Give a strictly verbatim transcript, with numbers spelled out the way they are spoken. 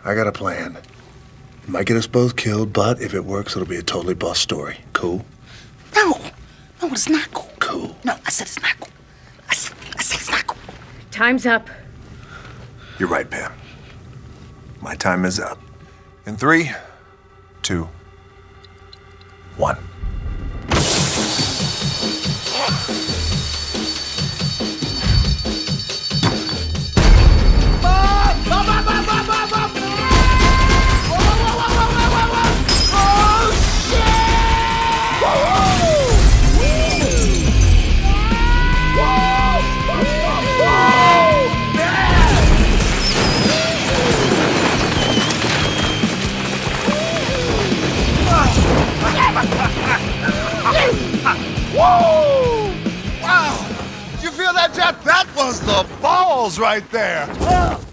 I got a plan. It might get us both killed, but if it works, it'll be a totally boss story. Cool? No. No, it's not cool. Cool. No, I said it's not cool. I said, I said it's not cool. Time's up. You're right, Pam. My time is up. In three, two, one. Whoa! Wow! Did you feel that, Jet? That was the balls right there.